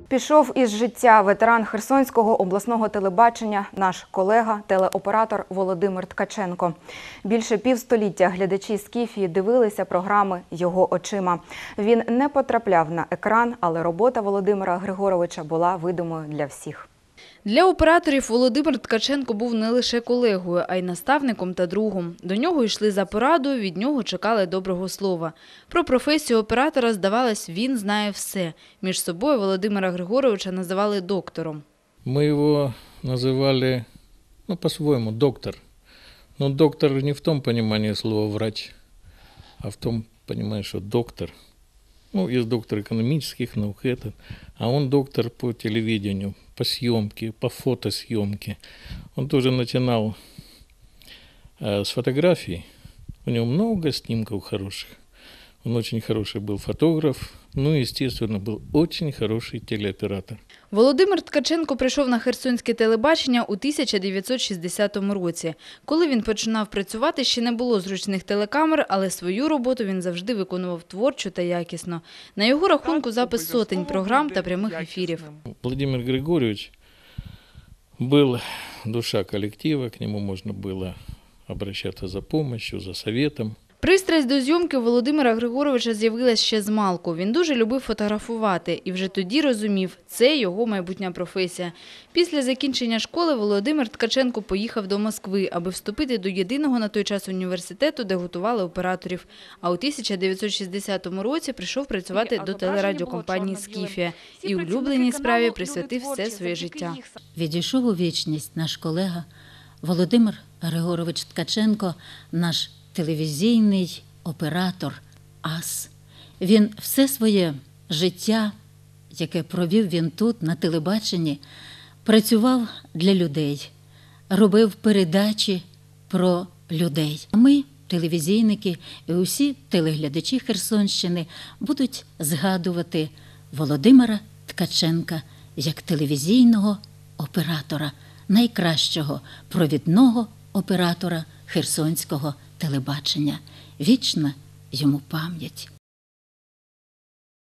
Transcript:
Пішов із життя ветеран Херсонського обласного телебачення, наш колега, телеоператор Володимир Ткаченко. Більше півстоліття глядачі Скіфії дивилися програми його очима. Він не потрапляв на екран, але робота Володимира Григоровича була видимою для всіх. Для операторів Володимир Ткаченко був не лише колегою, а й наставником та другом. До нього йшли за порадою, від нього чекали доброго слова. Про професію оператора, здавалось, він знає все. Між собою Володимира Григоровича називали доктором. Мы его называли, по-своему, доктор. Но доктор не в том понимании слова «врач», а в том понимании, что доктор. Есть доктор экономических наук, а он доктор по телевидению, по съемке, по фотосъемке. Он тоже начинал с фотографий. У него много снимков хороших. Он очень хороший был фотограф, естественно, был очень хороший телеоператор. Володимир Ткаченко прийшов на Херсонське телебачення у 1960 році. Коли він починав працювати, ще не було зручних телекамер, але свою роботу він завжди виконував творчо та якісно. На його рахунку запис сотень програм та прямих ефірів. Владимир Григорьевич был душа коллектива, к нему можно было обращаться за помощью, за советом. Пристрасть до зйомки Володимира Григоровича з'явилась ще змалку. Він дуже любив фотографувати і вже тоді розумів – це його майбутня професія. Після закінчення школи Володимир Ткаченко поїхав до Москви, аби вступити до єдиного на той час університету, де готували операторів. А у 1960 році прийшов працювати до телерадіокомпанії «Скіфія» і улюбленій справі присвятив все своє життя. Відійшов у вічність наш колега Володимир Григорович Ткаченко, наш телевізійний оператор, ас. Він все своє життя, яке провів він тут, на телебаченні, працював для людей, робив передачі про людей. А ми, телевізійники і усі телеглядачі Херсонщини, будуть згадувати Володимира Ткаченка як телевізійного оператора, найкращого провідного оператора Херсонського телебачення. Вічна йому пам'ять.